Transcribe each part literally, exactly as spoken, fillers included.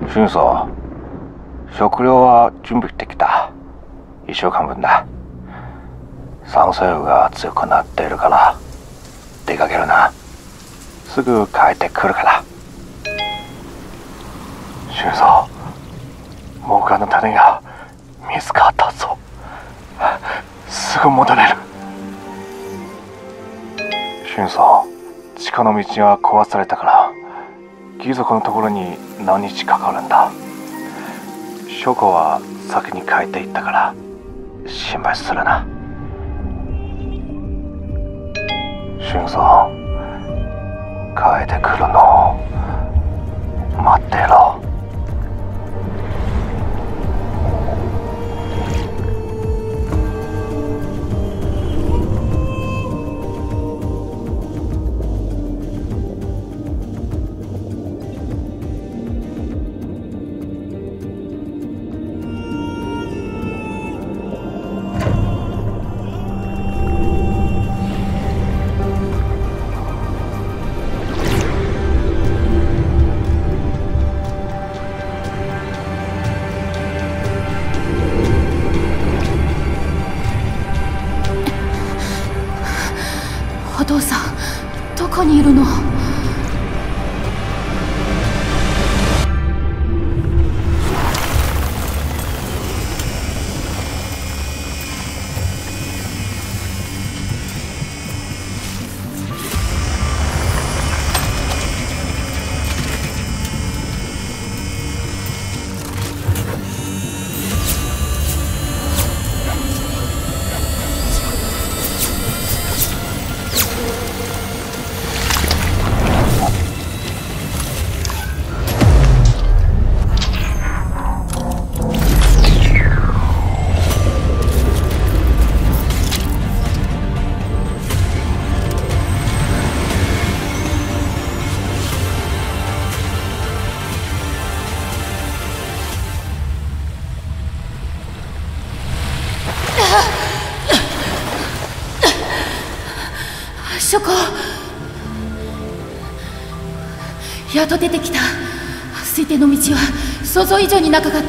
俊曹、食料は準備できた。いっしゅうかんぶんだ。酸素雨が強くなっているから出かけるな。すぐ帰ってくるから。俊曹、木阿の種が見つかったぞ。すぐ戻れる。俊曹、地下の道が壊されたから貴族のところに何日かかるんだ。書庫は先に帰っていったから心配するな。俊曹、帰ってくるのを待ってろ。 お父さん、どこにいるの？書庫、やっと出てきた。水底の道は想像以上に長かった。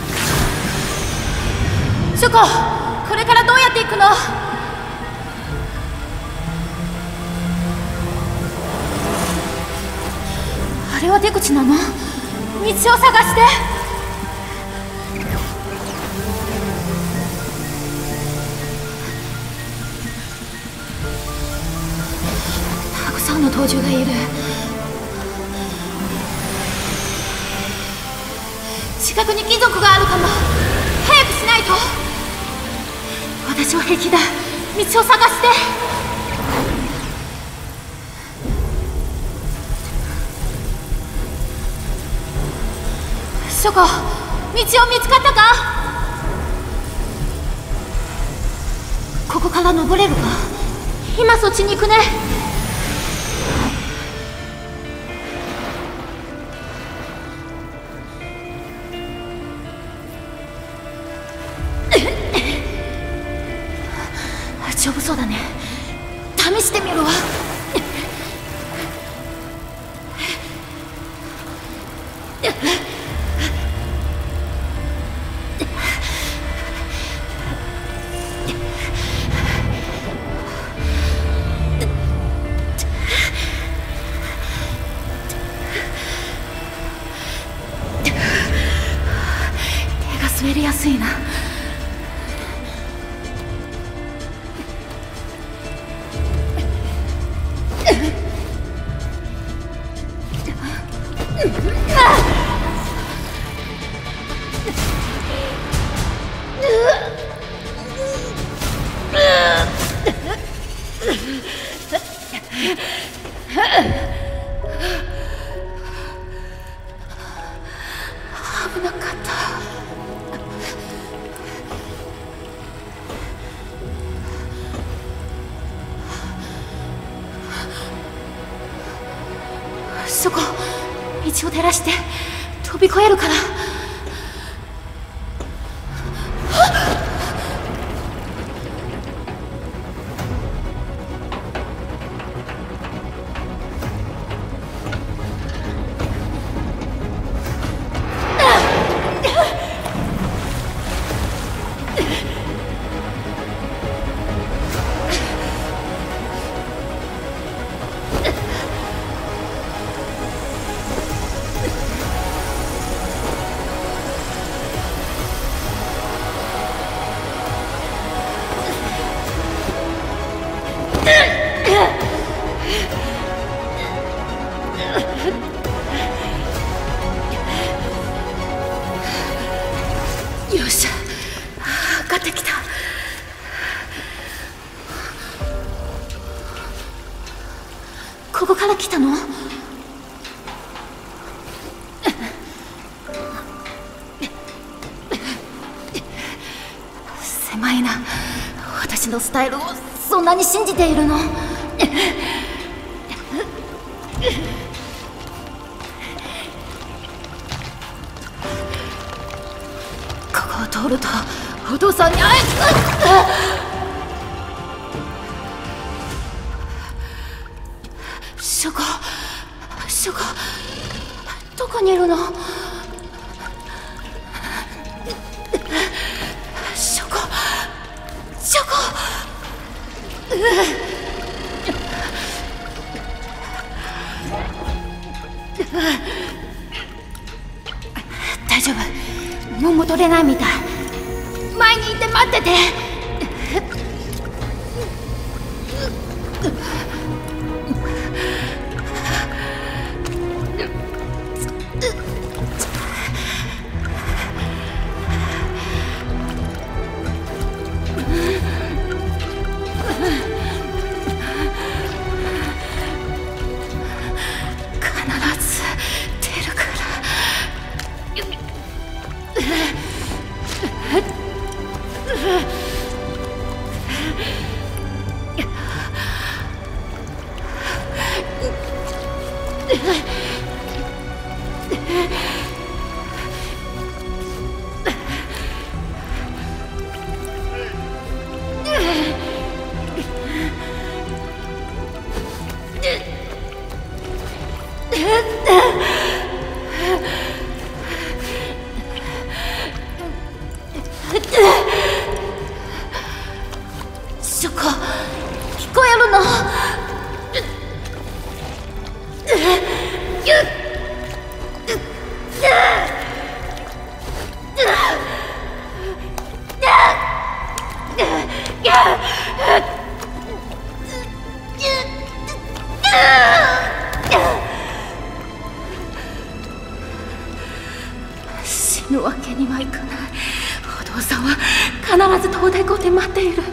書庫、これからどうやって行くの？あれは出口なの？道を探して。たくさんの盗獣がいる。近くに貴族があるかも。早くしないと。私は平気だ。道を探して。書庫、道を見つかったか？ここから登れるか？今そっちに行くね。丈夫そうだね。試してみるわ。手が滑りやすいな。危なかった。そこ、道を照らして飛び越えるから。 ここから来たの？狭いな。私のスタイルをそんなに信じているの？ここを通るとお父さんに会える。ショコ、ショコ、どこにいるの？ショコ、ショコ。大丈夫、もう戻れないみたい。前にいて待ってて。ショコ、聞こえるの？死ぬわけにはいかない。お父さんは必ず東大校で待っている。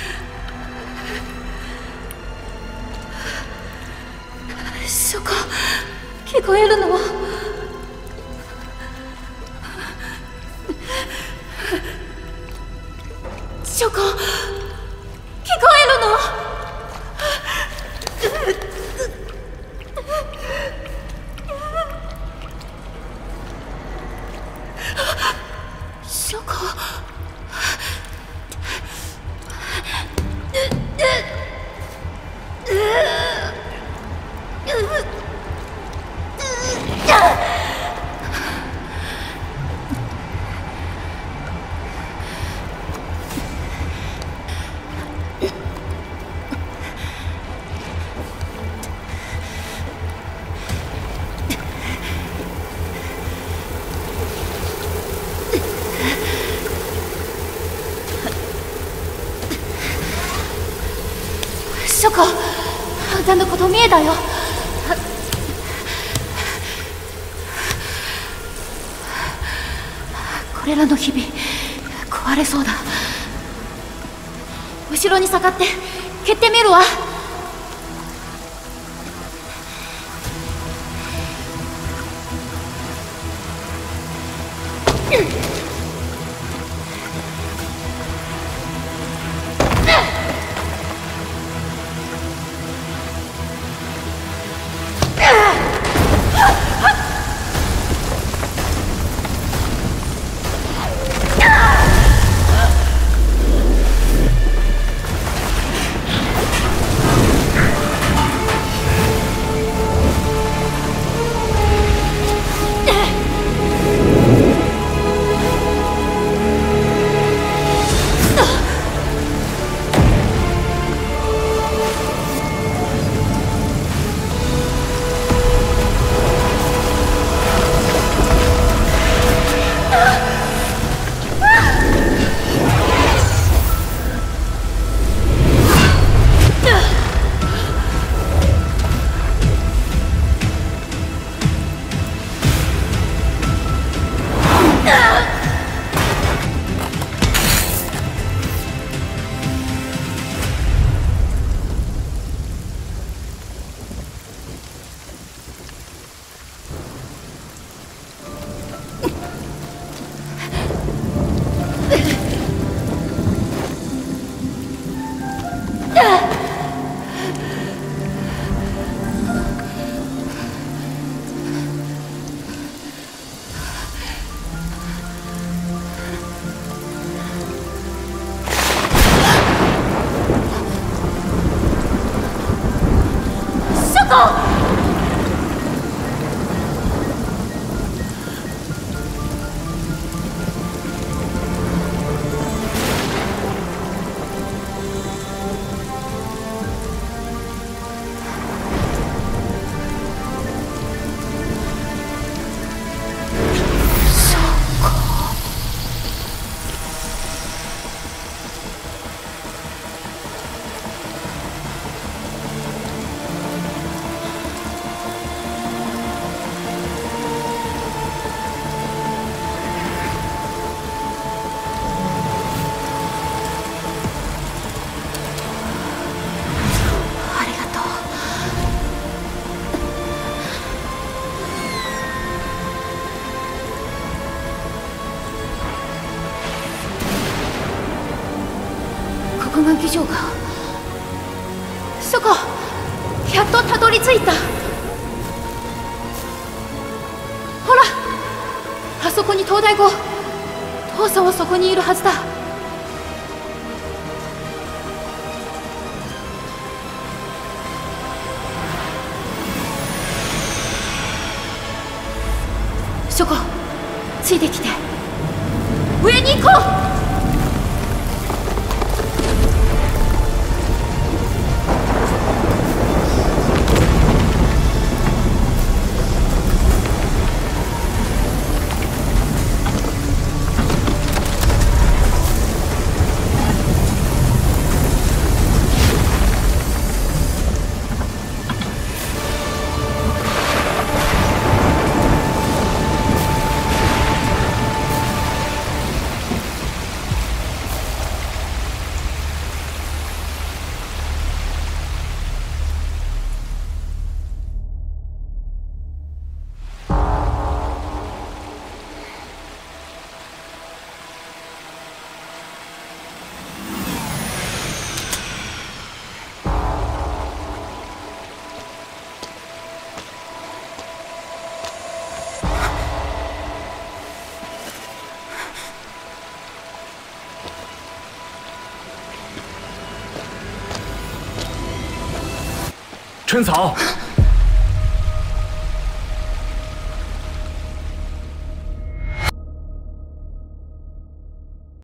ショコ、聞こえるの？ショコ、聞こえるの？ショコ、ショコ、あんたのこと見えたよ。これらの日々壊れそうだ。後ろに下がって蹴ってみるわ。 国軍議場がそこやっとたどり着いた。ほらあそこに灯台語、父さんはそこにいるはずだ。そこついてきて上に行こう。 春草。